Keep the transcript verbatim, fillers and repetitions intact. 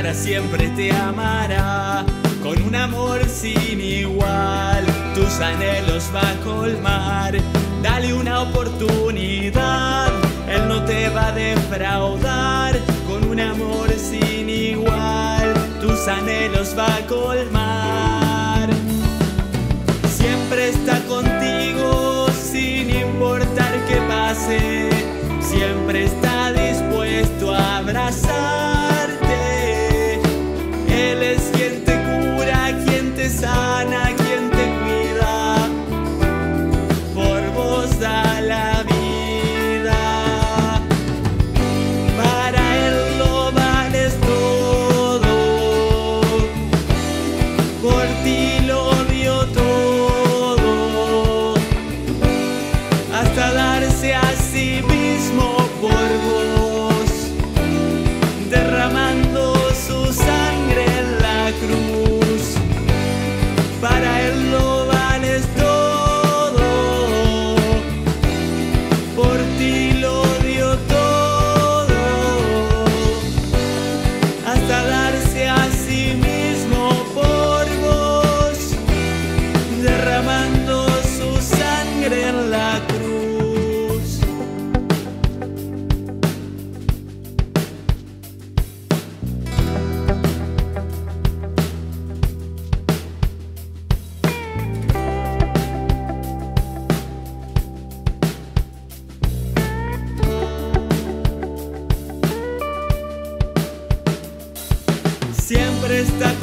para siempre te amará, con un amor sin igual, tus anhelos va a colmar. Dale una oportunidad, Él no te va a defraudar, con un amor sin igual, tus anhelos va a colmar. Siempre está contigo sin importar qué pase, siempre está dispuesto a abrazarte. Él es quien te cura, quien te sana, quien te cuida, por vos da la vida. Para Él lo vales todo, por ti lo dio todo, hasta darse a sí mismo por vos, derramando su sangre en la cruz. Para Él lo vales todo, por ti lo dio todo, hasta darse a sí mismo por vos, derramando su sangre en la cruz. Siempre está